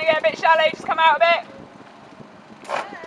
to get a bit shallow, just come out a bit.